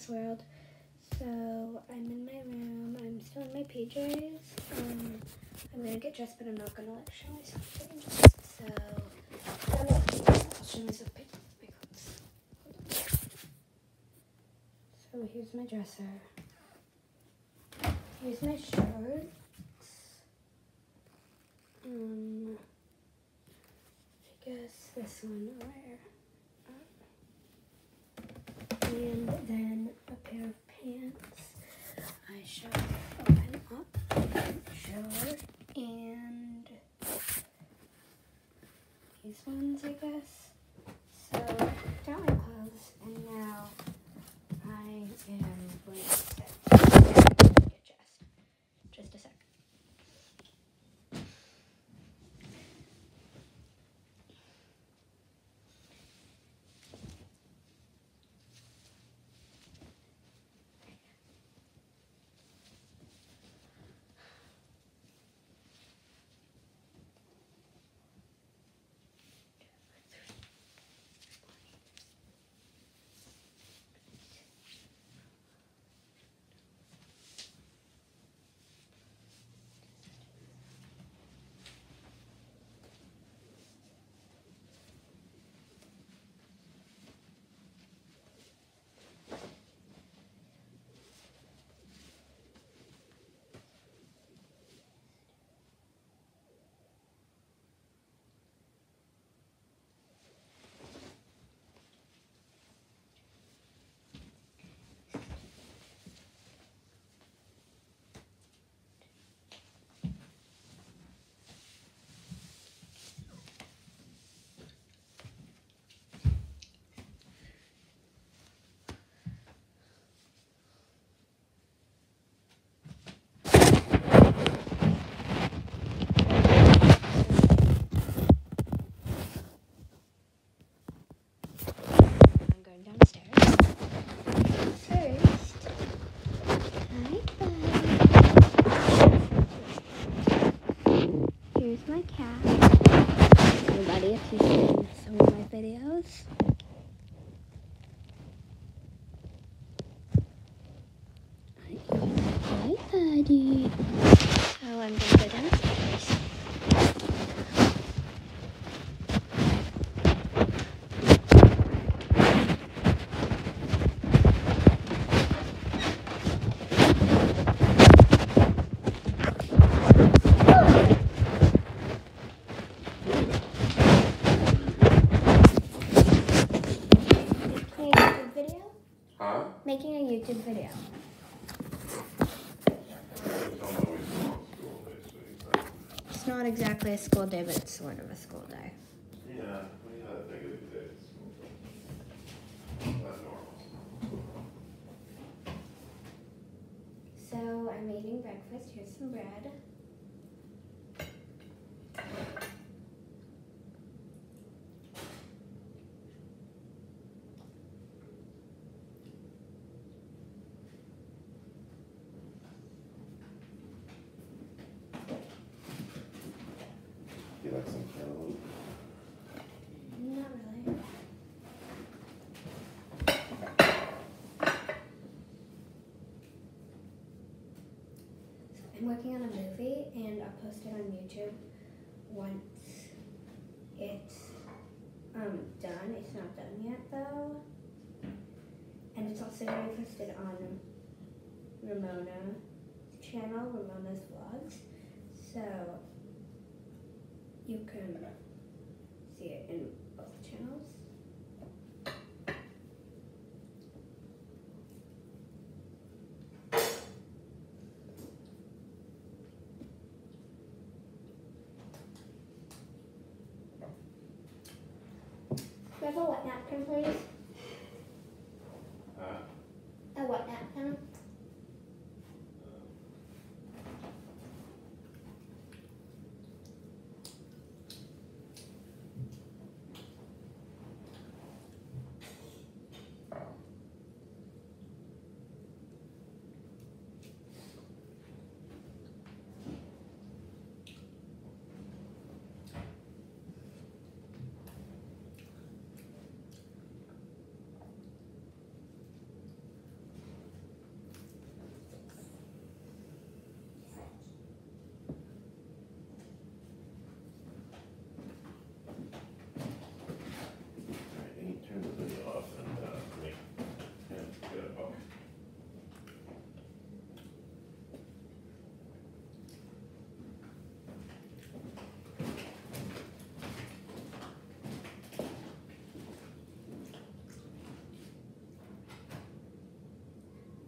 world. So I'm in my room. I'm still in my PJs. I'm gonna get dressed, but I'm not gonna like show myself getting dressed. So I'll show myself picking up my clothes. So here's my dresser. Here's my shorts. I guess this one where. And then a pair of pants. I shall open up, shower, and these ones, I guess. So, got my clothes, and now I am going to get dressed. Just a sec. Here's my cat. Everybody, if you've seen some of my videos. Hi, buddy. So I'm gonna go downstairs. Making a YouTube video. It's not exactly a school day, but it's sort of a school day. Yeah, we had a negative day at school. Not normal. So I'm eating breakfast. Here's some bread. You like some cantaloupe? Not really. I'm working on a movie, and I'll post it on YouTube once it's done. It's not done yet, though. And it's also going to be posted on Ramona's channel, Ramona's Vlogs. So you can see it in both channels. Do you have a wet napkin, please? A wet napkin?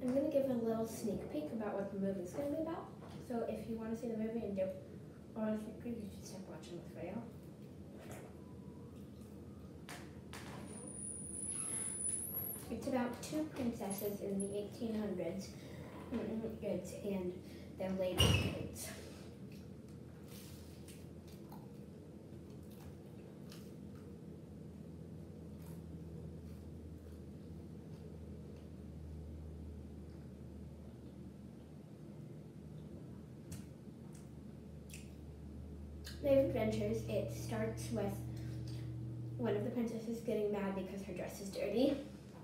I'm gonna give a little sneak peek about what the movie's gonna be about. So if you want to see the movie and don't want to sneak peek, you should stop watching this video. It's about two princesses in the 1800s, and their later kids. They have adventures. It starts with one of the princesses getting mad because her dress is dirty.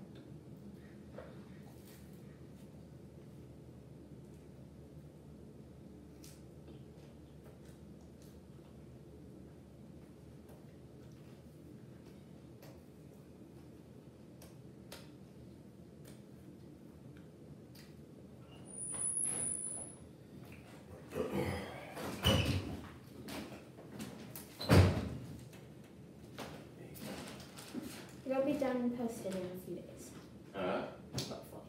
It'll be done and posted in a few days. Hopefully.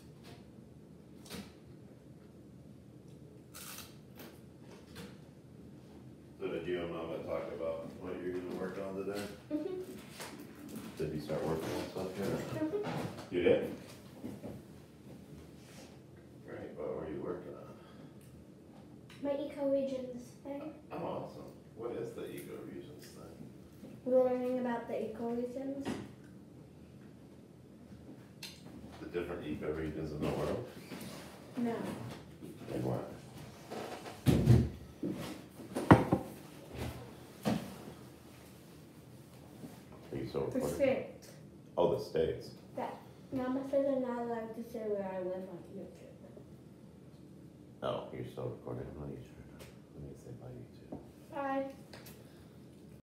So did you and Mama talk about what you're gonna work on today? Did you start working on stuff yet? You did? Great, what were you working on? My ecoregions thing. Oh, awesome. What is the ecoregions thing? We're learning about the ecoregions. The different ecoregions in the world? No. And what? Are you so The recording? states. Oh, the states. That Mama says I'm not allowed to say where I live on YouTube. Oh, you're still recording on YouTube. Let me say bye YouTube. Bye.